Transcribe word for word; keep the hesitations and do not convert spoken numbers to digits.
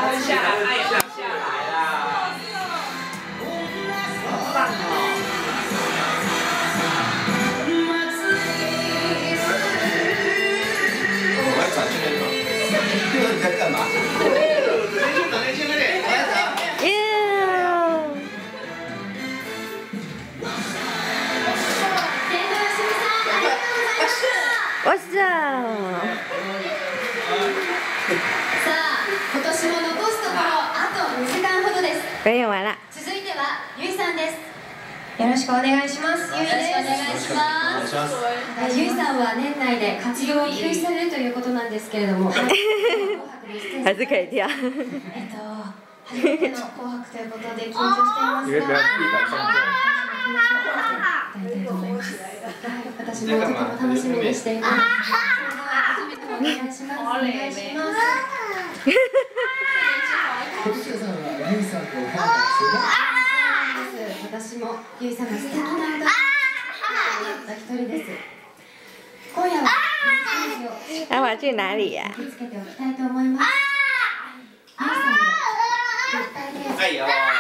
蹲下来，他也蹲下来啦。好棒哦！ 我要转圈了。哥，你在干嘛？年轻长年轻，快点，来来。 わっしゃー。 さあ、今年も残すところあとにじかんほどです。 演完了。 続いてはゆいさんです。よろしくお願いします。ゆいです。お願いします。ゆいさんは年内で活動を休止されるということなんですけれども、 还是可以跳。 えっと、初めての紅白ということで緊張していますが、私もとても楽しみにしています。お願いします。お願いします。私もゆいさんが素敵な歌を歌った一人です。今夜は那我去哪里呀？ つけておきたいと思います。ゆいさんで絶対で。 はいよ。